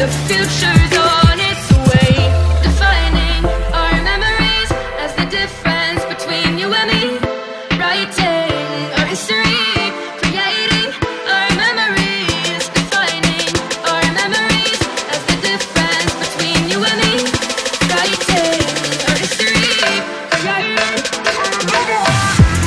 The future's on its way, defining our memories as the difference between you and me. Writing our history, creating our memories, defining our memories as the difference between you and me. Writing our history, creating our memories.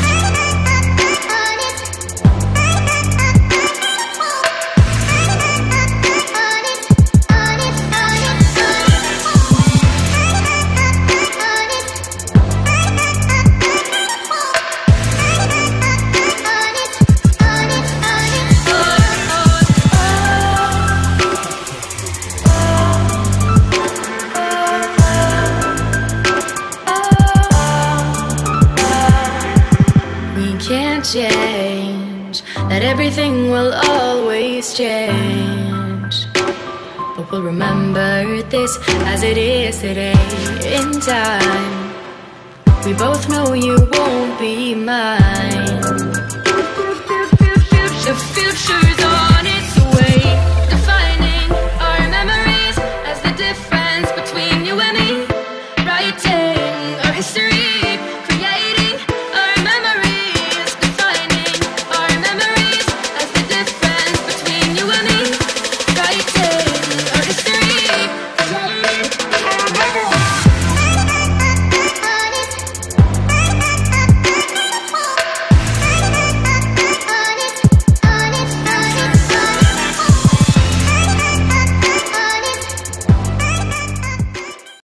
Change, that everything will always change, but we'll remember this as it is today. In time, we both know you won't be mine. The future's